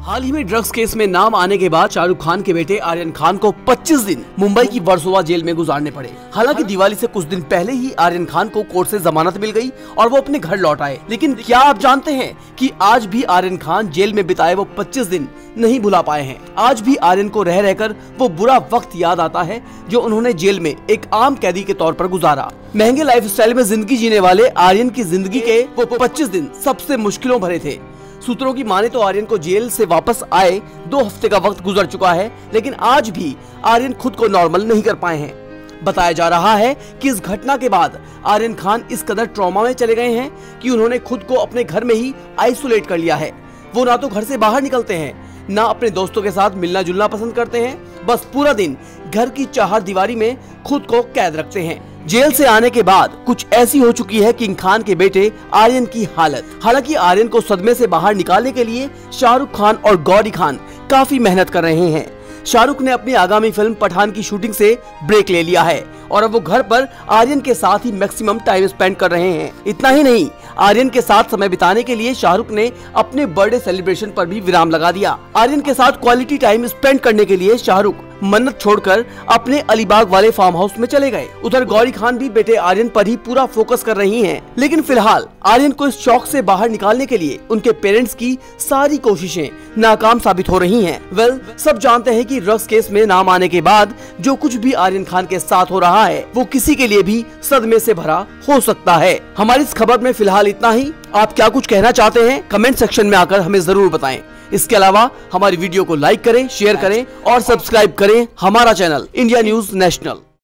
हाल ही में drugs case में नाम आने के बाद शाहरुख खान के बेटे आर्यन खान को 25 दिन मुंबई की वर्सोवा जेल में गुजारने पड़े। हालांकि दिवाली से कुछ दिन पहले ही आर्यन खान को कोर्ट से जमानत मिल गई और वो अपने घर लौट आए। लेकिन क्या आप जानते हैं कि आज भी आर्यन खान जेल में बिताए वो 25 दिन नहीं भुला पाए हैं। आज भी आर्यन को रह रहकर वो बुरा वक्त याद आता है जो उन्होंने जेल में एक आम कैदी के तौर पर गुजारा। महंगे लाइफस्टाइल में जिंदगी जीने वाले आर्यन की जिंदगी के वो 25 दिन सबसे मुश्किलों भरे थे। सूत्रों की माने तो आर्यन को जेल से वापस आए 2 हफ्ते का वक्त गुजर चुका है, लेकिन आज भी आर्यन खुद को नॉर्मल नहीं कर पाए हैं। बताया जा रहा है कि इस घटना के बाद आर्यन खान इस कदर ट्रॉमा में चले गए हैं कि उन्होंने खुद को अपने घर में ही आइसोलेट कर लिया है। वो ना तो घर से बाहर निकलते हैं, ना अपने दोस्तों के साथ मिलना जुलना पसंद करते हैं, बस पूरा दिन घर की चारदीवारी में खुद को कैद रखते हैं। जेल से आने के बाद कुछ ऐसी हो चुकी है किंग खान के बेटे आर्यन की हालत। हालांकि आर्यन को सदमे से बाहर निकालने के लिए शाहरुख खान और गौरी खान काफी मेहनत कर रहे हैं। शाहरुख ने अपनी आगामी फिल्म पठान की शूटिंग से ब्रेक ले लिया है और अब वो घर पर आर्यन के साथ ही मैक्सिमम टाइम स्पेंड कर रहे हैं। इतना ही नहीं, आर्यन के साथ समय बिताने के लिए शाहरुख ने अपने बर्थडे सेलिब्रेशन पर भी विराम लगा दिया। आर्यन के साथ क्वालिटी टाइम स्पेंड करने के लिए शाहरुख मन्नत छोड़कर अपने अलीबाग वाले फार्म हाउस में चले गए। उधर गौरी खान भी बेटे आर्यन पर ही पूरा फोकस कर रही हैं। लेकिन फिलहाल आर्यन को इस शौक से बाहर निकालने के लिए उनके पेरेंट्स की सारी कोशिशें नाकाम साबित हो रही हैं। सब जानते हैं कि ड्रग्स केस में नाम आने के बाद जो कुछ भी आर्यन खान के साथ हो रहा है वो किसी के लिए भी सदमे से भरा हो सकता है। हमारी इस खबर में फिलहाल इतना ही। आप क्या कुछ कहना चाहते हैं कमेंट सेक्शन में आकर हमें जरूर बताएं। इसके अलावा हमारी वीडियो को लाइक करें, शेयर करें और सब्सक्राइब करें हमारा चैनल इंडिया न्यूज नेशनल।